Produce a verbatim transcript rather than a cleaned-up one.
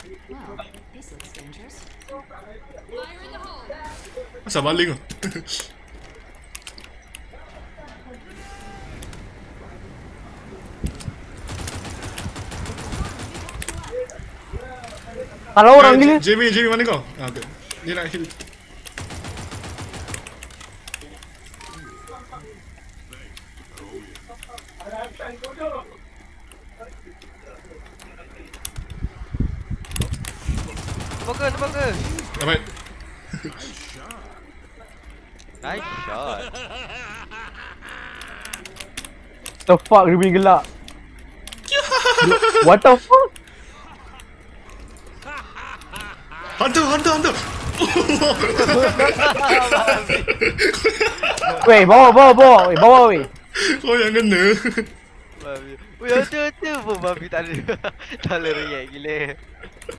Asal baling ah. Kalau orang gila. Jamie, Jamie mana kau? Ah, okay. Dia nak heal. Semoga, semoga. Dapat. Nice shot. The fuck, dia punya gelak. What the fuck? Hantu, hantu, hantu. Weh, bawa, bawa, bawa. Weh, bawa weh. Kau yang kena. Babi. Weh, ada-ada pun babi tak ada. Tak boleh react gila.